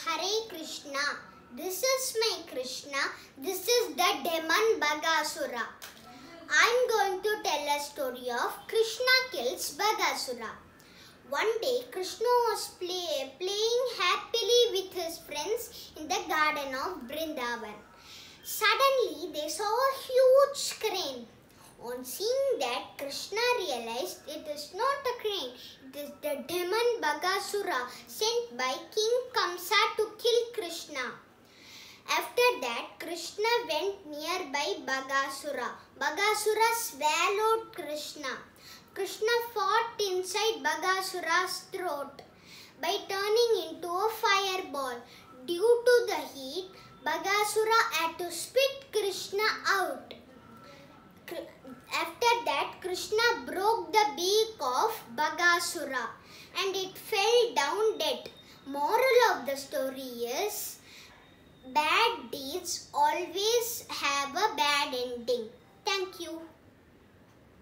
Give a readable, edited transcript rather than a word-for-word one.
Hare Krishna. This is my Krishna. This is the demon Bagasura. I am going to tell a story of Krishna kills Bagasura. One day Krishna was playing happily with his friends in the garden of Vrindavan. Suddenly they saw a huge crane. On seeing that, Krishna realized it is not a crane, it is the demon Bagasura sent by King Kamsa to kill Krishna. After that, Krishna went nearby Bagasura. Bagasura swallowed Krishna. Krishna fought inside Bagasura's throat by turning into a fireball. Due to the heat, Bagasura had to spit Krishna out. After that, Krishna broke the beak of Bagasura and it fell down dead. Moral of the story is, bad deeds always have a bad ending. Thank you.